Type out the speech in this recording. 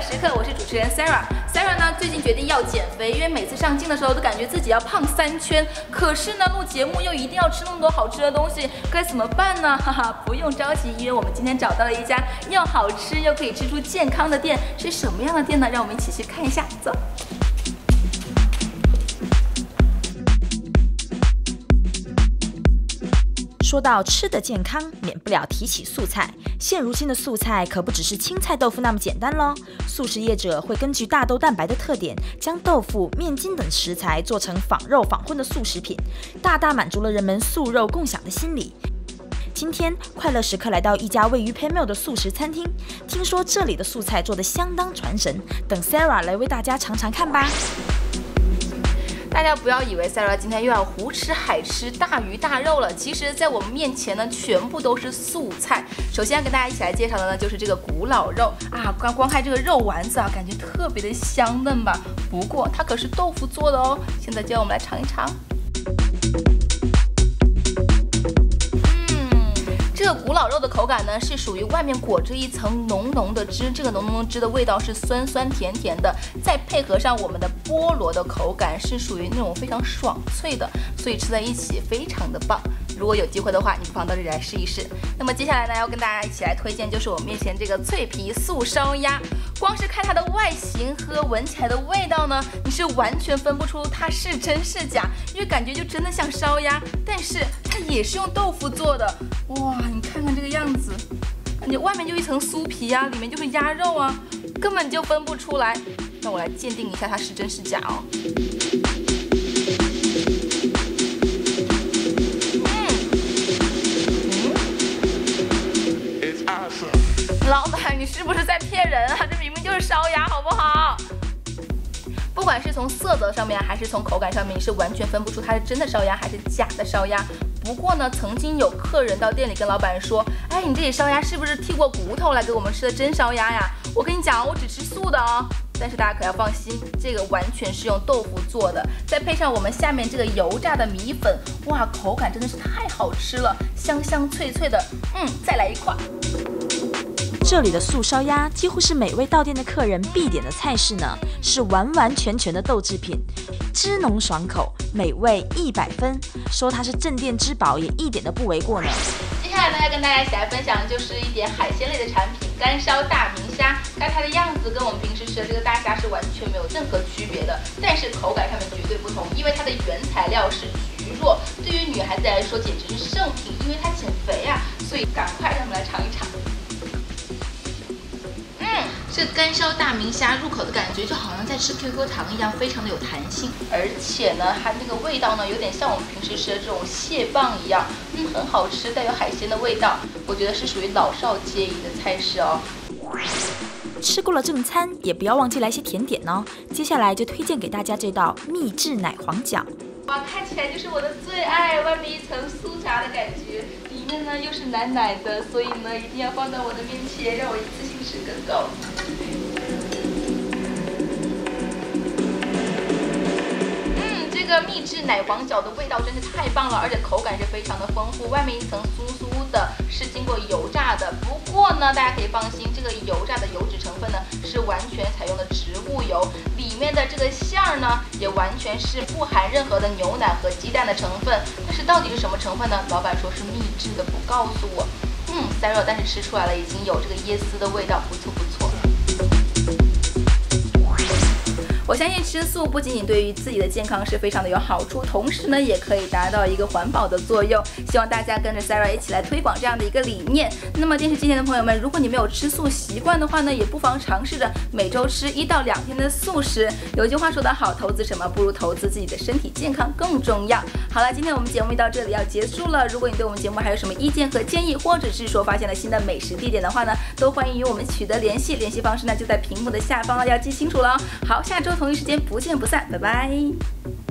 时刻，我是主持人 Sarah。Sarah 呢，最近决定要减肥，因为每次上镜的时候都感觉自己要胖3圈，可是呢，录节目又一定要吃那么多好吃的东西，该怎么办呢？哈哈，不用着急，因为我们今天找到了一家又好吃又可以吃出健康的店，是什么样的店呢？让我们一起去看一下，走。 说到吃的健康，免不了提起素菜。现如今的素菜可不只是青菜豆腐那么简单咯。素食业者会根据大豆蛋白的特点，将豆腐、面筋等食材做成仿肉仿荤的素食品，大大满足了人们素肉共享的心理。今天快乐时刻来到一家位于 Penmel 的素食餐厅，听说这里的素菜做得相当传神，等 Sarah 来为大家尝尝看吧。 大家不要以为 Sarah 今天又要胡吃海吃大鱼大肉了，其实，在我们面前呢，全部都是素菜。首先要跟大家一起来介绍的呢，就是这个古老肉啊，光看这个肉丸子啊，感觉特别的香嫩吧。不过它可是豆腐做的哦，现在就让我们来尝一尝。 这个古老肉的口感呢，是属于外面裹着一层浓浓的汁，这个浓浓的汁的味道是酸酸甜甜的，再配合上我们的菠萝的口感，是属于那种非常爽脆的，所以吃在一起非常的棒。如果有机会的话，你不妨到这里来试一试。那么接下来呢，要跟大家一起来推荐就是我们面前这个脆皮素烧鸭。光是看它的外形和闻起来的味道呢，你是完全分不出它是真是假，因为感觉就真的像烧鸭，但是它也是用豆腐做的。哇，你看看这个样子，你外面就一层酥皮啊，里面就是鸭肉啊，根本就分不出来。让我来鉴定一下它是真是假哦。 老板，你是不是在骗人啊？这明明就是烧鸭，好不好？不管是从色泽上面，还是从口感上面，你是完全分不出它是真的烧鸭还是假的烧鸭。不过呢，曾经有客人到店里跟老板说：“哎，你这里烧鸭是不是剔过骨头来给我们吃的真烧鸭呀？”我跟你讲，我只吃素的哦。但是大家可要放心，这个完全是用豆腐做的，再配上我们下面这个油炸的米粉，哇，口感真的是太好吃了，香香脆脆的。再来一块。 这里的素烧鸭几乎是每位到店的客人必点的菜式呢，是完完全全的豆制品，汁浓爽口，美味100分，说它是镇店之宝也一点都不为过呢。 接下来呢，要跟大家一起来分享就是一点海鲜类的产品，干烧大明虾。看它的样子跟我们平时吃的这个大虾是完全没有任何区别的，但是口感上面绝对不同，因为它的原材料是菊络，对于女孩子来说简直是圣品，因为它减肥啊，所以赶快让我们来尝一尝。 这干烧大明虾入口的感觉就好像在吃 QQ 糖一样，非常的有弹性，而且呢，它那个味道呢，有点像我们平时吃的这种蟹棒一样，很好吃，带有海鲜的味道，我觉得是属于老少皆宜的菜式哦。 吃过了正餐，也不要忘记来些甜点哦。接下来就推荐给大家这道秘制奶黄饺。 哇，看起来就是我的最爱，外面一层酥炸的感觉，里面呢又是奶奶的，所以呢一定要放到我的面前，让我一次性吃个够。这个秘制奶黄饺的味道真是太棒了，而且口感是非常的丰富，外面一层酥酥的，是经过油炸的。不过呢，大家可以放心，这个油炸的油脂成分呢是完全采用的植物油，里面的这个馅儿呢也完全是不含任何的牛奶和鸡蛋的成分。但是到底是什么成分呢？老板说是秘制的，不告诉我。Sarah， 但是吃出来了，已经有这个椰丝的味道，不错不错。 我相信吃素不仅仅对于自己的健康是非常的有好处，同时呢，也可以达到一个环保的作用。希望大家跟着 Sarah 一起来推广这样的一个理念。那么电视机前的朋友们，如果你没有吃素习惯的话呢，也不妨尝试着每周吃1到2天的素食。有句话说得好，投资什么不如投资自己的身体健康更重要。好了，今天我们节目到这里要结束了。如果你对我们节目还有什么意见和建议，或者是说发现了新的美食地点的话呢，都欢迎与我们取得联系。联系方式呢就在屏幕的下方了，要记清楚了哦。好，下周同一时间不见不散，拜拜。